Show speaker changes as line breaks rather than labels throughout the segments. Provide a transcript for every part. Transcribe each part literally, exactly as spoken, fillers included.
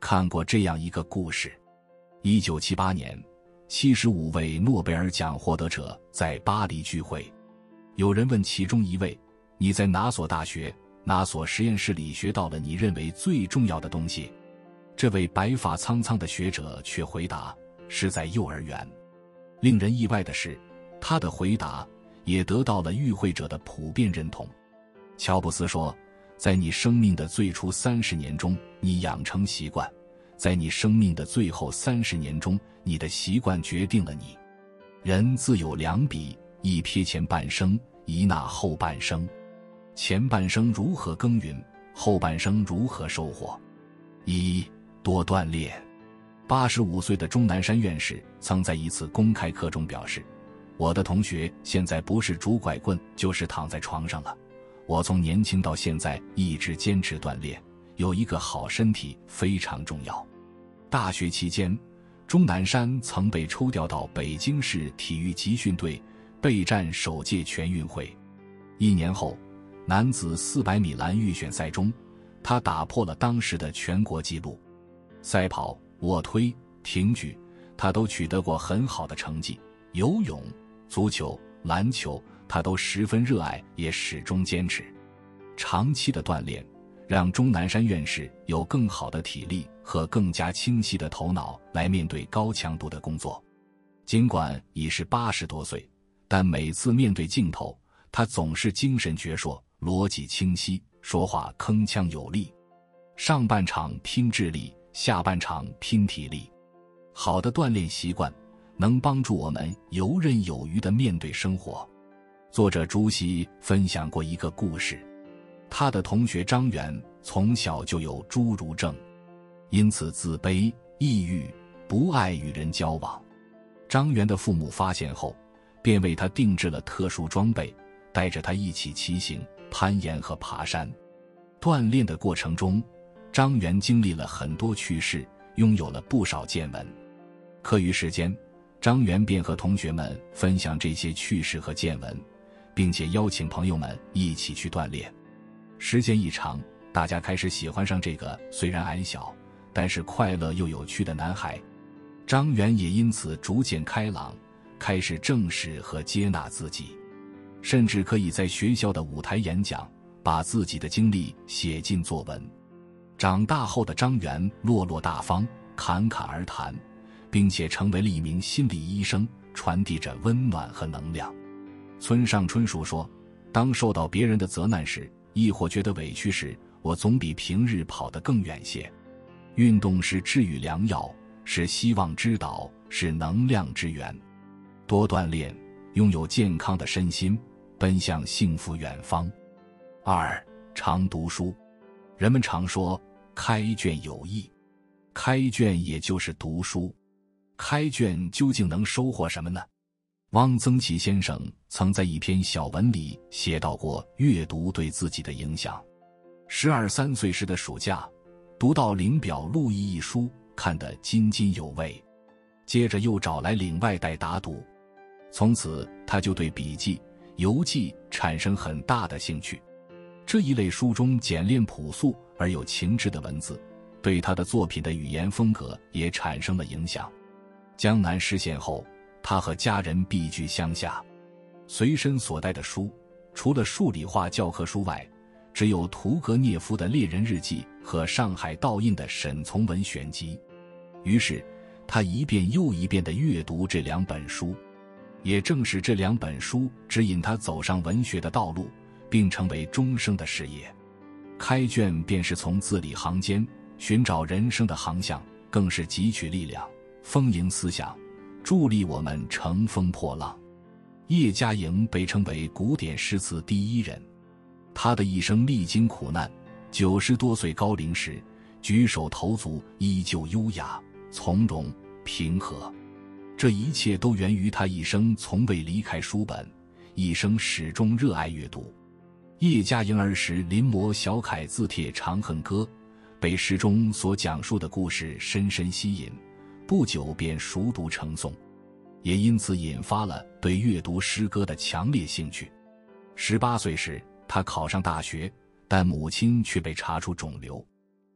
看过这样一个故事。一九七八年，七十五位诺贝尔奖获得者在巴黎聚会。有人问其中一位，你在哪所大学哪所实验室里学到了你认为最重要的东西？这位白发苍苍的学者却回答，是在幼儿园。令人意外的是，他的回答也得到了与会者的普遍认同。乔布斯说，在你生命的最初三十年中，你养成习惯；在你生命的最后三十年中，你的习惯决定了你。人自有两笔，一瞥前半生，一纳后半生。前半生如何耕耘，后半生如何收获？一、多锻炼。八十五岁的钟南山院士曾在一次公开课中表示，我的同学现在不是拄拐棍就是躺在床上了。我从年轻到现在一直坚持锻炼，有一个好身体非常重要。大学期间，钟南山曾被抽调到北京市体育集训队备战首届全运会。一年后，男子四百米栏预选赛中，他打破了当时的全国纪录。赛跑、卧推、挺举，他都取得过很好的成绩。游泳、足球、篮球，他都十分热爱，也始终坚持。长期的锻炼让钟南山院士有更好的体力和更加清晰的头脑来面对高强度的工作。尽管已是八十多岁，但每次面对镜头，他总是精神矍铄，逻辑清晰，说话铿锵有力。上半场拼智力，下半场拼体力。好的锻炼习惯能帮助我们游刃有余地面对生活。作者朱熹分享过一个故事，他的同学张元从小就有侏儒症，因此自卑、抑郁，不爱与人交往。张元的父母发现后，便为他定制了特殊装备，带着他一起骑行、攀岩和爬山。锻炼的过程中，张元经历了很多趣事，拥有了不少见闻。课余时间，张元便和同学们分享这些趣事和见闻，并且邀请朋友们一起去锻炼。时间一长，大家开始喜欢上这个虽然矮小，但是快乐又有趣的男孩。张元也因此逐渐开朗，开始正视和接纳自己，甚至可以在学校的舞台演讲，把自己的经历写进作文。长大后的张元落落大方，侃侃而谈，并且成为了一名心理医生，传递着温暖和能量。村上春树说，当受到别人的责难时，亦或觉得委屈时，我总比平日跑得更远些。运动是治愈良药，是希望之岛，是能量之源。多锻炼，拥有健康的身心，奔向幸福远方。二、常读书。人们常说开卷有益，开卷也就是读书。开卷究竟能收获什么呢？汪曾祺先生曾在一篇小文里写到过阅读对自己的影响。十二三岁时的暑假，读到《领表录异》一书，看得津津有味，接着又找来领外带打赌，从此他就对笔记、游记产生很大的兴趣。这一类书中简练朴素而有情致的文字，对他的作品的语言风格也产生了影响。江南失陷后，他和家人避居乡下，随身所带的书除了数理化教科书外，只有屠格涅夫的《猎人日记》和上海盗印的沈从文选集。于是他一遍又一遍地阅读这两本书，也正是这两本书指引他走上文学的道路，并成为终生的事业。开卷便是从字里行间寻找人生的航向，更是汲取力量，丰盈思想，助力我们乘风破浪。叶嘉莹被称为古典诗词第一人，他的一生历经苦难，九十多岁高龄时，举手投足依旧优雅、从容、平和。这一切都源于他一生从未离开书本，一生始终热爱阅读。叶嘉莹儿时临摹小楷字帖《长恨歌》，被诗中所讲述的故事深深吸引，不久便熟读成诵，也因此引发了对阅读诗歌的强烈兴趣。十八岁时，他考上大学，但母亲却被查出肿瘤。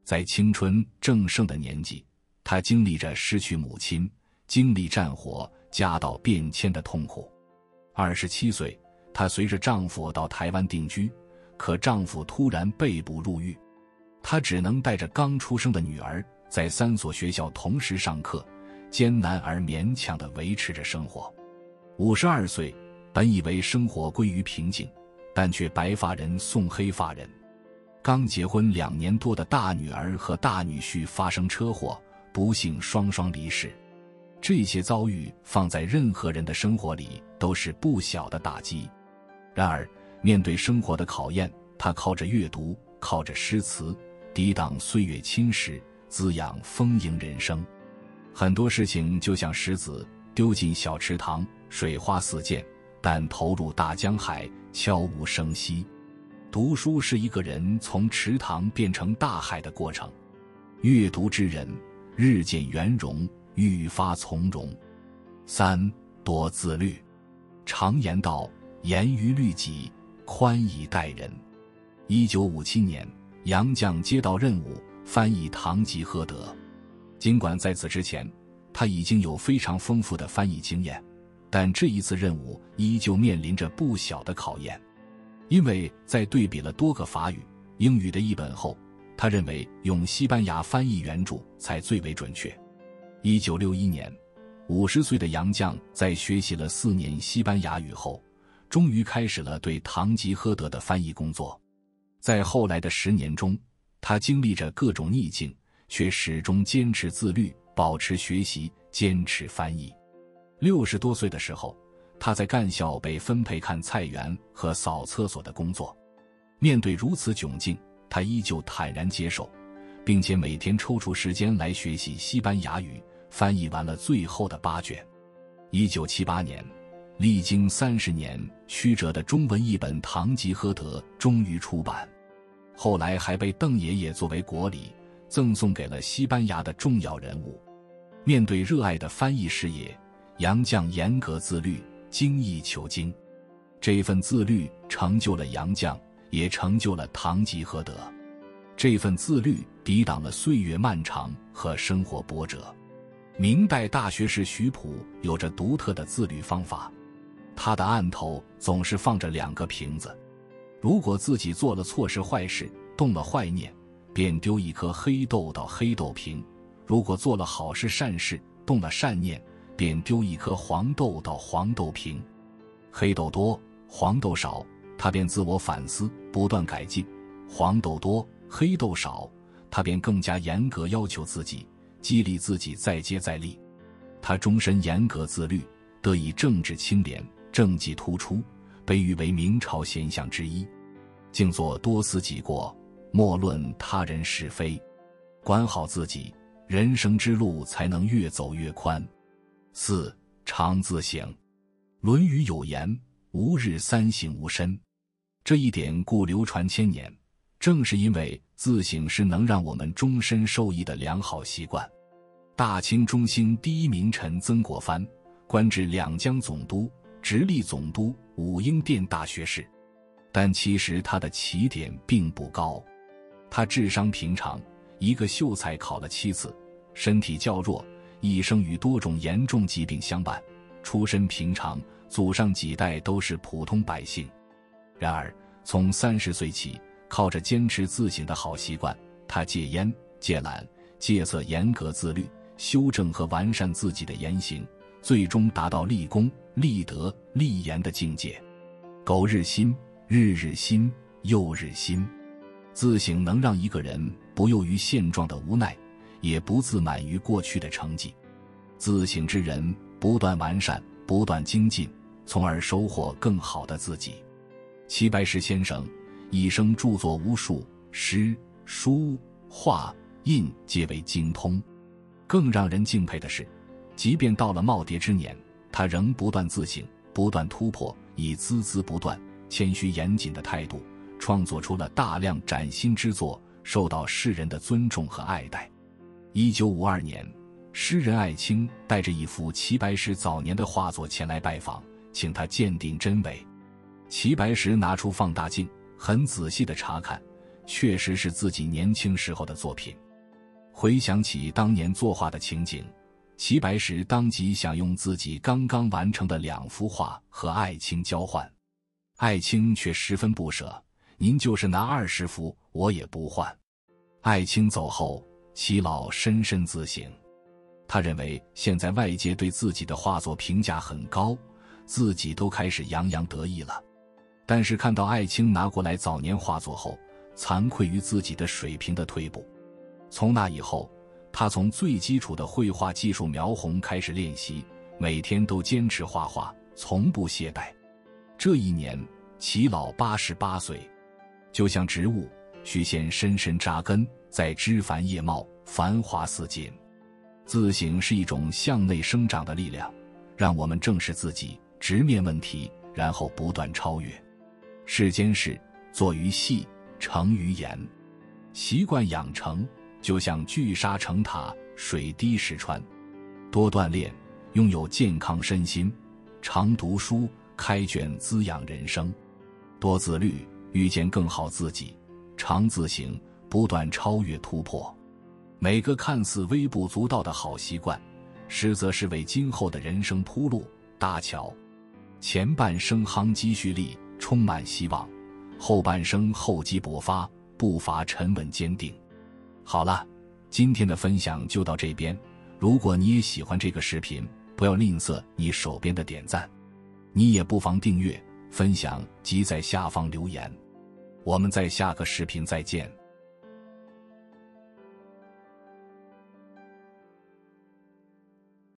在青春正盛的年纪，她经历着失去母亲、经历战火、家道变迁的痛苦。二十七岁，她随着丈夫到台湾定居，可丈夫突然被捕入狱，她只能带着刚出生的女儿，在三所学校同时上课，艰难而勉强地维持着生活。五十二岁，本以为生活归于平静，但却白发人送黑发人。刚结婚两年多的大女儿和大女婿发生车祸，不幸双双离世。这些遭遇放在任何人的生活里都是不小的打击。然而，面对生活的考验，她靠着阅读，靠着诗词，抵挡岁月侵蚀，滋养丰盈人生。很多事情就像石子丢进小池塘，水花四溅，但投入大江海，悄无声息。读书是一个人从池塘变成大海的过程，阅读之人日渐圆融，愈发从容。三，多自律。常言道，严于律己，宽以待人。一九五七年，杨绛接到任务，翻译《堂吉诃德》。尽管在此之前，他已经有非常丰富的翻译经验，但这一次任务依旧面临着不小的考验。因为在对比了多个法语、英语的译本后，他认为用西班牙翻译原著才最为准确。一九六一年，五十岁的杨绛在学习了四年西班牙语后，终于开始了对《堂吉诃德》的翻译工作。在后来的十年中，他经历着各种逆境，却始终坚持自律，保持学习，坚持翻译。六十多岁的时候，他在干校被分配看菜园和扫厕所的工作。面对如此窘境，他依旧坦然接受，并且每天抽出时间来学习西班牙语，翻译完了最后的八卷。一九七八年，历经三十年曲折的中文译本《堂吉诃德》终于出版，后来还被邓爷爷作为国礼赠送给了西班牙的重要人物。面对热爱的翻译事业，杨绛严格自律，精益求精。这份自律成就了杨绛，也成就了堂吉诃德。这份自律抵挡了岁月漫长和生活波折。明代大学士徐溥有着独特的自律方法，他的案头总是放着两个瓶子，如果自己做了错事坏事，动了坏念，便丢一颗黑豆到黑豆瓶；如果做了好事善事，动了善念，便丢一颗黄豆到黄豆瓶。黑豆多，黄豆少，他便自我反思，不断改进；黄豆多，黑豆少，他便更加严格要求自己，激励自己再接再厉。他终身严格自律，得以政治清廉，政绩突出，被誉为明朝贤相之一。静坐多思己过，莫论他人是非，管好自己，人生之路才能越走越宽。四，常自省。论语有言，吾日三省吾身。这一典故流传千年，正是因为自省是能让我们终身受益的良好习惯。大清中兴第一名臣曾国藩，官至两江总督、直隶总督、武英殿大学士，但其实他的起点并不高。他智商平常，一个秀才考了七次，身体较弱，一生与多种严重疾病相伴，出身平常，祖上几代都是普通百姓。然而从三十岁起，靠着坚持自省的好习惯，他戒烟、戒懒、戒色，严格自律，修正和完善自己的言行，最终达到立功、立德、立言的境界。苟日新，日日新，又日新。自省能让一个人不囿于现状的无奈，也不自满于过去的成绩。自省之人不断完善，不断精进，从而收获更好的自己。齐白石先生一生著作无数，诗、书、画、印皆为精通。更让人敬佩的是，即便到了耄耋之年，他仍不断自省，不断突破，以孜孜不断、谦虚严谨的态度，创作出了大量崭新之作，受到世人的尊重和爱戴。一九五二年，诗人艾青带着一幅齐白石早年的画作前来拜访，请他鉴定真伪。齐白石拿出放大镜，很仔细地查看， 确实是自己年轻时候的作品。回想起当年作画的情景，齐白石当即想用自己刚刚完成的两幅画和艾青交换，艾青却十分不舍，您就是拿二十幅我也不换。艾青走后，齐老深深自省，他认为现在外界对自己的画作评价很高，自己都开始洋洋得意了。但是看到艾青拿过来早年画作后，惭愧于自己的水平的退步。从那以后，他从最基础的绘画技术描红开始练习，每天都坚持画画，从不懈怠。这一年，齐老八十八岁，就像植物，须先深深扎根，再枝繁叶茂，繁花似锦。自省是一种向内生长的力量，让我们正视自己，直面问题，然后不断超越。世间事，作于细，成于言。习惯养成，就像聚沙成塔，水滴石穿。多锻炼，拥有健康身心；常读书，开卷滋养人生。多自律，遇见更好自己；常自省，不断超越突破。每个看似微不足道的好习惯，实则是为今后的人生铺路搭桥。前半生夯积蓄力，充满希望；后半生厚积薄发，步伐沉稳坚定。好了，今天的分享就到这边。如果你也喜欢这个视频，不要吝啬你手边的点赞，你也不妨订阅、分享及在下方留言。我们在下个视频再见。